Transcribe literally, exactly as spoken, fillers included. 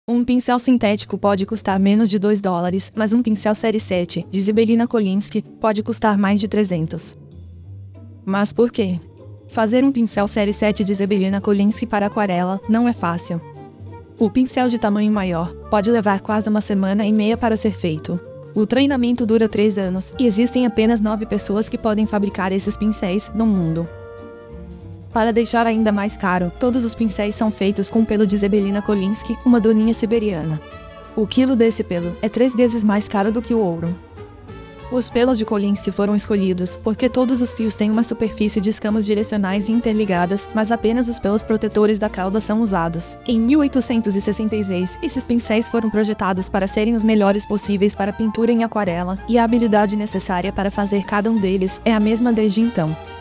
Um pincel sintético pode custar menos de dois dólares, mas um pincel série sete, de Zebelina Kolinsky, pode custar mais de trezentos. Mas por quê? Fazer um pincel série sete de Zebelina Kolinsky para aquarela não é fácil. O pincel de tamanho maior pode levar quase uma semana e meia para ser feito. O treinamento dura três anos e existem apenas nove pessoas que podem fabricar esses pincéis no mundo. Para deixar ainda mais caro, todos os pincéis são feitos com pelo de Zebelina Kolinsky, uma doninha siberiana. O quilo desse pelo é três vezes mais caro do que o ouro. Os pelos de Kolinsky foram escolhidos porque todos os fios têm uma superfície de escamas direcionais e interligadas, mas apenas os pelos protetores da cauda são usados. Em mil oitocentos e sessenta e seis, esses pincéis foram projetados para serem os melhores possíveis para pintura em aquarela, e a habilidade necessária para fazer cada um deles é a mesma desde então.